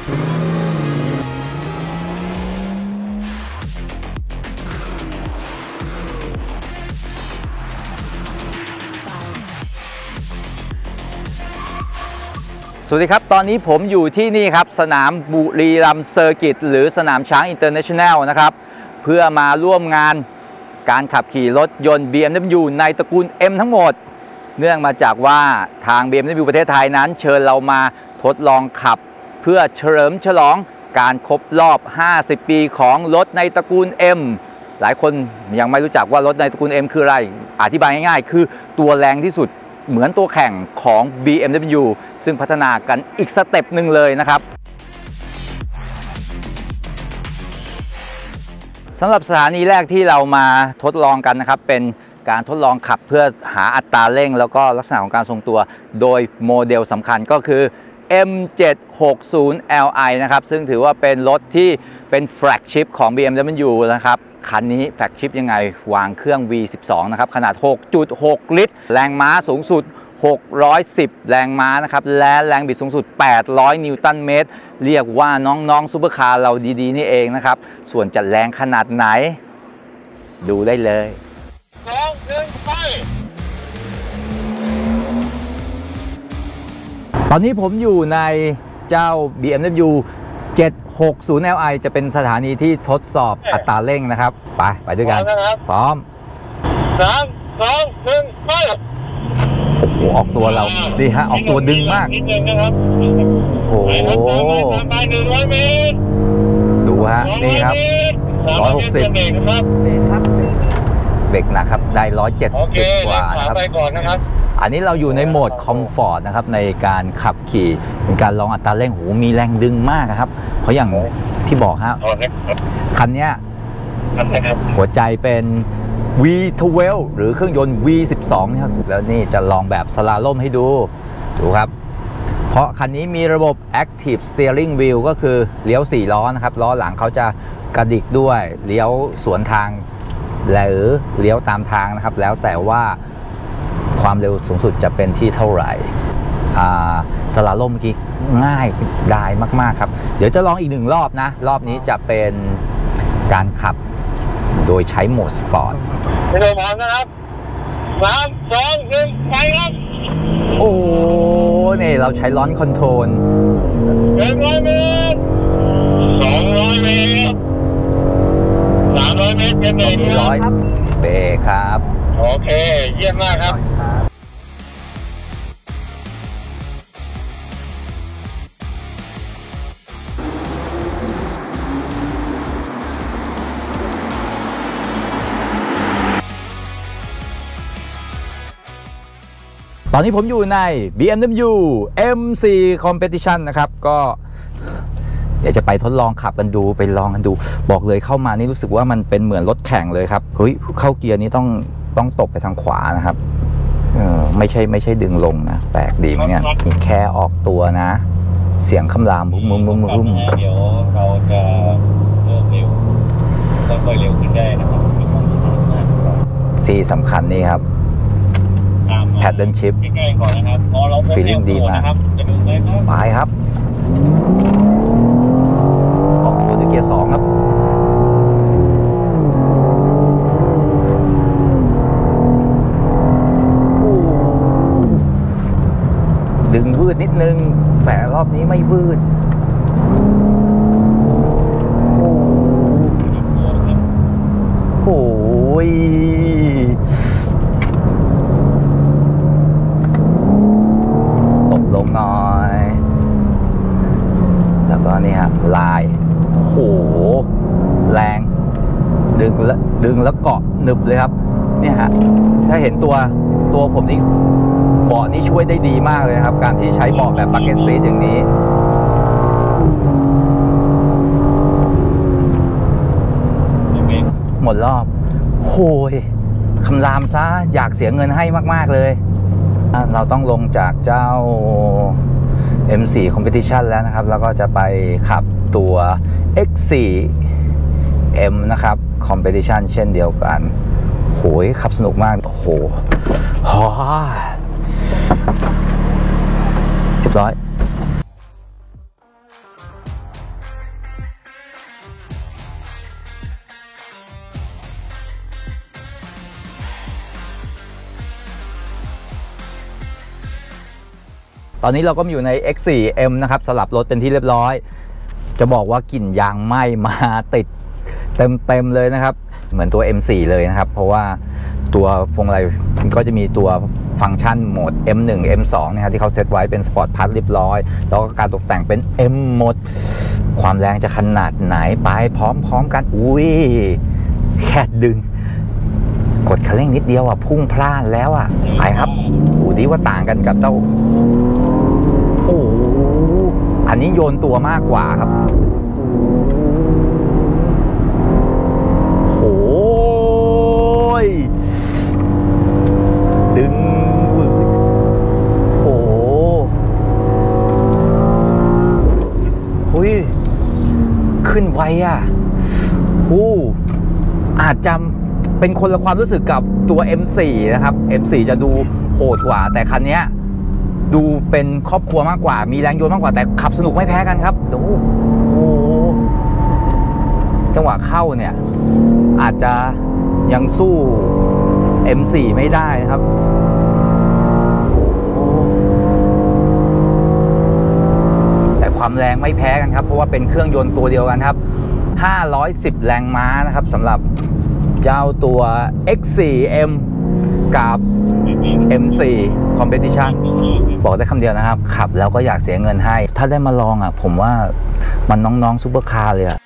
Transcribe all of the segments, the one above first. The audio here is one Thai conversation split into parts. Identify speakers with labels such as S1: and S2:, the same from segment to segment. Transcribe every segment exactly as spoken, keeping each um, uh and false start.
S1: สวัสดีครับตอนนี้ผมอยู่ที่นี่ครับสนามบุรีรัมย์เซอร์กิตหรือสนามช้างอินเตอร์เนชั่นแนลนะครับเพื่อมาร่วมงานการขับขี่รถยนต์ บี เอ็ม ดับเบิลยู ในตระกูล M ทั้งหมดเนื่องมาจากว่าทาง บี เอ็ม ดับเบิลยู ประเทศไทยนั้นเชิญเรามาทดลองขับเพื่อเฉลิมฉลองการครบรอบห้าสิบปีของรถในตระกูล M หลายคนยังไม่รู้จักว่ารถในตระกูล M คืออะไรอธิบายง่ายๆคือตัวแรงที่สุดเหมือนตัวแข่งของ บี เอ็ม ดับเบิลยู ซึ่งพัฒนากันอีกสเต็ปหนึ่งเลยนะครับสำหรับสถานีแรกที่เรามาทดลองกันนะครับเป็นการทดลองขับเพื่อหาอัตราเร่งแล้วก็ลักษณะของการทรงตัวโดยโมเดลสำคัญก็คือ เอ็ม เจ็ดหกศูนย์ แอล ไอ นะครับซึ่งถือว่าเป็นรถที่เป็นแฟลกชิพของ บี เอ็ม ดับเบิลยู นะครับคันนี้แฟลกชิพยังไงวางเครื่อง วี สิบสอง นะครับขนาด หกจุดหก ลิตรแรงม้าสูงสุดหกร้อยสิบแรงม้านะครับและแรงบิดสูงสุดแปดร้อยนิวตันเมตรเรียกว่าน้องๆซุปเปอร์คาร์เราดีๆนี่เองนะครับส่วนจะแรงขนาดไหนดูได้เลยสอง หนึ่ง ไปตอนนี้ผมอยู่ในเจ้า บี เอ็ม ดับเบิลยู เจ็ดหกศูนย์ แอล ไอ จะเป็นสถานีที่ทดสอบอัตราเร่งนะครับไปไปด้วยกันพร้อมสาม สอง หนึ่ง ไปโอ้โหออกตัวเราดีฮะออกตัวดึงมากโอ้โหดูฮะนี่ครับร้อยหกสิบเบรกครับเบรกหนักครับได้ร้อยเจ็ดสิบกว่านะครับอันนี้เราอยู่ในโหมดคอมฟอร์ตนะครับในการขับขี่เป็นการลองอัตราเร่งโหมีแรงดึงมากครับเพราะอย่างที่บอกฮะคันนี้หัวใจเป็น วี ทเวลว์ หรือเครื่องยนต์ วี สิบสอง นะครับแล้วนี่จะลองแบบสลาล่มให้ดูดูครับเพราะคันนี้มีระบบ Active Steering Wheel ก็คือเลี้ยวสี่ล้อนะครับล้อหลังเขาจะกระดิกด้วยเลี้ยวสวนทางหรือเลี้ยวตามทางนะครับแล้วแต่ว่าความเร็วสูงสุดจะเป็นที่เท่าไหร่สลาล่มเมื่อกี้ง่ายได้มากๆครับเดี๋ยวจะลองอีกหนึ่งรอบนะรอบนี้จะเป็นการขับโดยใช้โหมดสปอร์ตไปเลยพร้อมนะครับสาม สอง หนึ่ง ไปครับโอ้นี่เราใช้ล้อนคอนโทรลหนึ่งร้อยเมตรสองร้อยเมตรสามร้อยเมตรเป็นเบรกครับเบรกครับโอเคเยี่ยมมากครับตอนนี้ผมอยู่ใน บี เอ็ม ดับเบิลยู เอ็ม โฟร์ Competition นะครับก็เดี๋ยวจะไปทดลองขับกันดูไปลองกันดูบอกเลยเข้ามานี่รู้สึกว่ามันเป็นเหมือนรถแข่งเลยครับเฮ้ยเข้าเกียร์นี้ต้องต้องตบไปทางขวานะครับเออไม่ใช่ไม่ใช่ดึงลงนะแปลกดีเหมือนกันนี่แค่ออกตัวนะเสียงคำรามมุ้มมุ้มมุ้มมุ้มเดี๋ยวเราจะเริ่มเร็วค่อยๆเร็วขึ้นได้นะครับซีสำคัญนี่ครับแพดเดิลชิพฟีลลิ่งดีมากไปครับออกตัวด้วยเกียร์สองครับดึงวืดนิดนึงแต่รอบนี้ไม่วืดโอ้ยลงหน่อยแล้วก็นี่ฮะลายโหแรงดึงแล้วดึงแล้วเกาะหนึบเลยครับเนี่ยฮะถ้าเห็นตัวตัวผมนี่เบาะนี่ช่วยได้ดีมากเลยครับการที่ใช้เบาะแบบบักเก็ตซีทอย่างนี้หมดรอบโหยคำรามซะอยากเสียเงินให้มากๆเลยเราต้องลงจากเจ้า เอ็ม โฟร์ Competition แล้วนะครับแล้วก็จะไปขับตัว เอ็กซ์ โฟร์ เอ็ม นะครับ Competition เช่นเดียวกันโหยขับสนุกมากโอ้โหเรียบร้อยตอนนี้เราก็อยู่ใน เอ็กซ์ โฟร์ เอ็ม นะครับสลับรถเป็นที่เรียบร้อยจะบอกว่ากลิ่นยางไหม้มาติดเต็มๆเลยนะครับเหมือนตัว เอ็ม โฟร์ เลยนะครับเพราะว่าตัวพวงมาลัยก็จะมีตัวฟังก์ชันโหมด เอ็ม วัน เอ็ม ทู นะครับที่เขาเซตไว้เป็นสปอร์ตพาร์ทเรียบร้อยแล้วก็การตกแต่งเป็น M หมดความแรงจะขนาดไหนไปพร้อมๆกันอุ้ยแค่ดึงกดคันเร่งนิดเดียวอ่ะพุ่งพล่านแล้วอ่ะไปครับดูดิว่าต่างกันกับเจ้าโอ้อันนี้โยนตัวมากกว่าครับโหยดึงโหหุยขึ้นไวอ่ะโอ้อาจจะเป็นคนละความรู้สึกกับตัว เอ็ม โฟร์ นะครับ เอ็ม โฟร์ จะดูโหดกว่าแต่คันนี้ดูเป็นครอบครัวมากกว่ามีแรงโยนมากกว่าแต่ขับสนุกไม่แพ้กันครับดูโอ้จังหวะเข้าเนี่ยอาจจะยังสู้ เอ็ม โฟร์ ไม่ได้นะครับแต่ความแรงไม่แพ้กันครับเพราะว่าเป็นเครื่องยนต์ตัวเดียวกันครับห้าร้อยสิบแรงม้านะครับสำหรับเจ้าตัว เอ็กซ์ โฟร์ เอ็ม กับ เอ็ม โฟร์ Competition บอกได้คำเดียวนะครับขับแล้วก็อยากเสียเงินให้ถ้าได้มาลองอ่ะผมว่ามันน้องๆซุปเปอร์คาร์เลยอ่ะ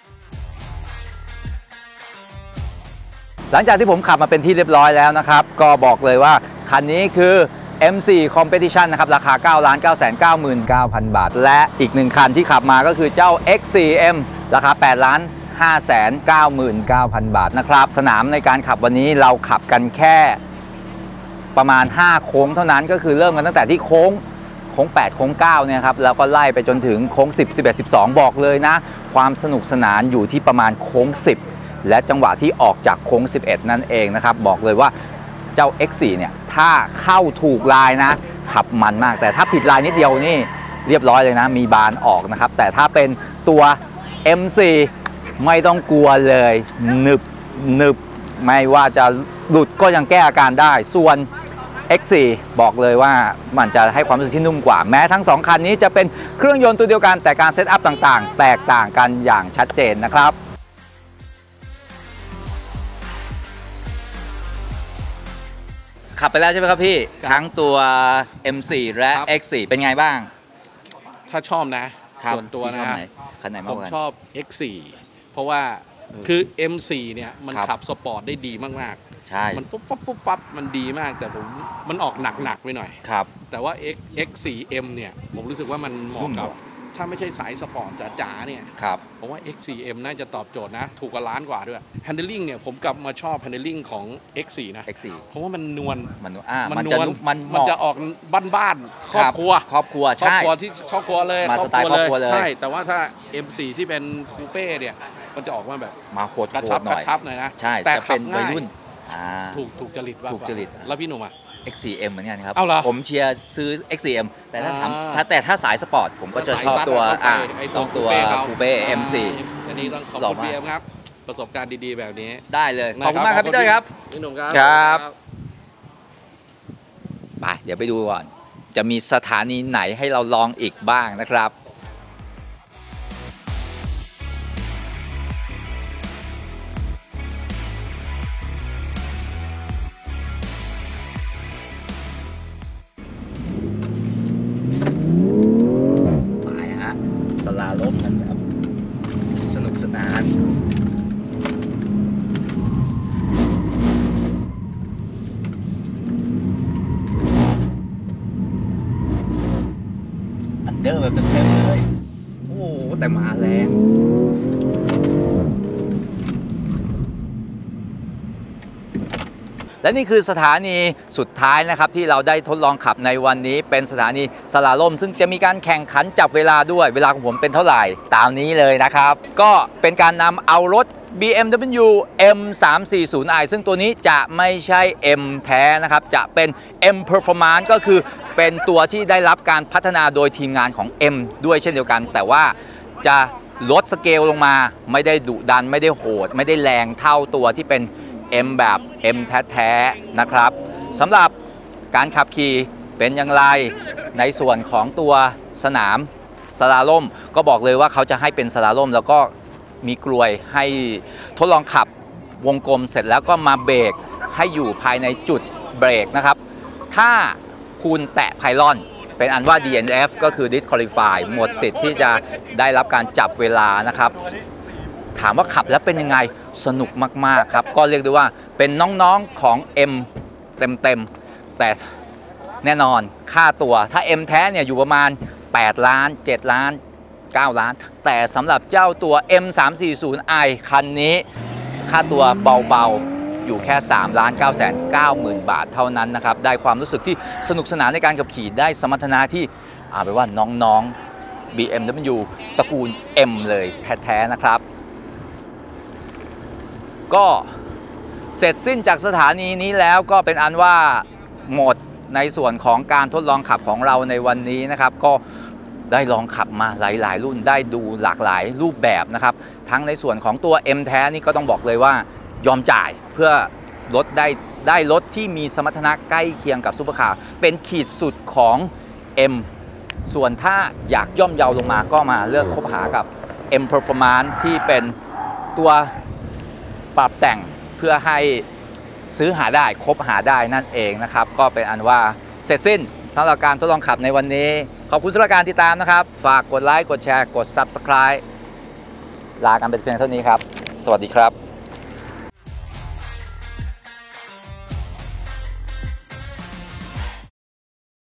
S1: หลังจากที่ผมขับมาเป็นที่เรียบร้อยแล้วนะครับก็บอกเลยว่าคันนี้คือ เอ็ม โฟร์ Competition นะครับราคา เก้าล้านเก้าแสนเก้าหมื่นเก้าพัน บาทและอีกหนึ่งคันที่ขับมาก็คือเจ้า เอ็กซ์ โฟร์ เอ็ม ราคา แปดล้านห้าแสนเก้าหมื่นเก้าพัน บาทนะครับสนามในการขับวันนี้เราขับกันแค่ประมาณห้าโค้งเท่านั้นก็คือเริ่มกันตั้งแต่ที่โค้งโค้งแปดโค้งเก้าเนี่ยครับแล้วก็ไล่ไปจนถึงโค้งสิบ สิบเอ็ด สิบสองบอกเลยนะความสนุกสนานอยู่ที่ประมาณโค้งสิบและจังหวะที่ออกจากโค้งสิบเอ็ดนั่นเองนะครับบอกเลยว่าเจ้า เอ็กซ์ โฟร์ เนี่ยถ้าเข้าถูกลายนะขับมันมากแต่ถ้าผิดลายนิดเดียวนี่เรียบร้อยเลยนะมีบานออกนะครับแต่ถ้าเป็นตัว เอ็ม โฟร์ ไม่ต้องกลัวเลยหนึบหนึบไม่ว่าจะหลุดก็ยังแก้อาการได้ส่วน เอ็กซ์ โฟร์ บอกเลยว่ามันจะให้ความรู้สึกที่นุ่มกว่าแม้ทั้งสองคันนี้จะเป็นเครื่องยนต์ตัวเดียวกันแต่การเซตอัพต่างๆแตกต่างกันอย่างชัดเจนนะครับขับไปแล้วใช่ไหมครับพี่ทั้งตัว เอ็ม โฟร์ และ เอ็กซ์ โฟร์ เป็นไงบ้าง
S2: ถ้าชอบนะส่วนตัวนะ
S1: คันไหนมากกว่ากัน
S2: ผมชอบ เอ็กซ์ โฟร์ เพราะว่าคือ เอ็ม โฟร์ เนี่ยมันขับสปอร์ตได้ดีมากๆ
S1: ใช่
S2: มันฟุบฟับฟุบฟับมันดีมากแต่ผมมันออกหนักๆไปหน่อย
S1: ครับ
S2: แต่ว่า X เอ็กซ์ โฟร์ เอ็ม เนี่ยผมรู้สึกว่ามันเหมาะกับถ้าไม่ใช่สายสปอร์ตจ๋าๆเนี่ย
S1: ครับ
S2: ผมว่า เอ็กซ์ โฟร์ เอ็ม น่าจะตอบโจทย์นะถูกกว่าล้านกว่าด้วย handling เนี่ยผมกลับมาชอบ handling ของ เอ็กซ์ โฟร์ นะ
S1: เอ็กซ์ โฟร์
S2: เพราะว่ามันนวล
S1: มันนวลอ่า
S2: มันจะมันมันจะออกบ้านๆครอบครัว
S1: ครอบครัว
S2: ใช่ครอบครัวที่ครอบครัวเลย
S1: มาสไตล์ครอบครัวเลย
S2: ใช่แต่ว่าถ้า เอ็ม โฟร์ ที่เป็นคูเป้เนี่ยมันจะออกมาแบบ
S1: มาโคตร
S2: กระชับกระชับหน่อยนะ
S1: แต่เป็นวัยรุ่น
S2: ถูกถูกจริตว่า
S1: ถูกจริต
S2: แล้วพี่หนุ่มอ่ะ
S1: เอ็กซ์ โฟร์ เอ็ม เหมือนกันครับผมเชียร์ซื้อ เอ็กซ์ โฟร์ เอ็ม แต่ถ้าถามแต่ถ้าสายสปอร์ตผมก็จะชอบตัวอ่าต้องตัวคูเป้ เอ็ม โฟร์
S2: อันนี้ต้องขอบคุณพี่เอ็มครับประสบการณ์ดีๆแบบนี้
S1: ได้เลยขอบคุณมากครับพี่เจ้ยครับ
S2: พี่หนุ่มครับ
S1: ครับไปเดี๋ยวไปดูก่อนจะมีสถานีไหนให้เราลองอีกบ้างนะครับสลาล่มกันครับสนุกสนานอันเดอร์แบบเต็มๆเลยโอ้แต่มาแรงและนี่คือสถานีสุดท้ายนะครับที่เราได้ทดลองขับในวันนี้เป็นสถานีสลาล่มซึ่งจะมีการแข่งขันจับเวลาด้วยเวลาของผมเป็นเท่าไหร่ตามนี้เลยนะครับก็เป็นการนำเอารถ บี เอ็ม ดับเบิลยู เอ็ม สามสี่ศูนย์ ไอ ซึ่งตัวนี้จะไม่ใช่ M แท้นะครับจะเป็น M Performance ก็คือเป็นตัวที่ได้รับการพัฒนาโดยทีมงานของ M ด้วยเช่นเดียวกันแต่ว่าจะลดสเกลลงมาไม่ได้ดุดันไม่ได้โหดไม่ได้แรงเท่าตัวที่เป็นM แบบ M แท้ๆนะครับสำหรับการขับขี่เป็นอย่างไรในส่วนของตัวสนามสลาล่มก็บอกเลยว่าเขาจะให้เป็นสลาล่มแล้วก็มีกลวยให้ทดลองขับวงกลมเสร็จแล้วก็มาเบรกให้อยู่ภายในจุดเบรกนะครับถ้าคุณแตะไพลอนเป็นอันว่า ดี เอ็น เอฟ ก็คือ disqualify หมดสิทธิ์ที่จะได้รับการจับเวลานะครับถามว่าขับแล้วเป็นยังไงสนุกมากๆครับก็เรียกได้ว่าเป็นน้องๆของ M เต็มๆแต่แน่นอนค่าตัวถ้า M แท้เนี่ยอยู่ประมาณแปดล้านเจ็ดล้านเก้าล้านแต่สำหรับเจ้าตัว เอ็ม สามสี่ศูนย์ ไอ คันนี้ค่าตัวเบาๆอยู่แค่สามล้านเก้าแสนเก้าหมื่นบาทเท่านั้นนะครับได้ความรู้สึกที่สนุกสนานในการขับขี่ได้สมรรถนะที่เอาไปว่าน้องๆ บี เอ็ม ดับเบิลยู ตระกูล M เลยแท้ๆนะครับก็เสร็จสิ้นจากสถานีนี้แล้วก็เป็นอันว่าหมดในส่วนของการทดลองขับของเราในวันนี้นะครับก็ได้ลองขับมาหลายๆรุ่นได้ดูหลากหลายรูปแบบนะครับทั้งในส่วนของตัว M แท้นี่ก็ต้องบอกเลยว่ายอมจ่ายเพื่อรถได้ได้รถที่มีสมรรถนะใกล้เคียงกับซุปเปอร์คาร์เป็นขีดสุดของ M ส่วนถ้าอยากย่อมเยาลงมาก็มาเลือกคบหากับ M Performance ที่เป็นตัวปรับแต่งเพื่อให้ซื้อหาได้คบหาได้นั่นเองนะครับก็เป็นอันว่าเสร็จสิ้นสำหรับการทดลองขับในวันนี้ขอบคุณสำหรับการติดตามนะครับฝากกดไลค์กดแชร์กด Subscribe ลากันไปเพียงเท่านี้ครับสวัสดีครับ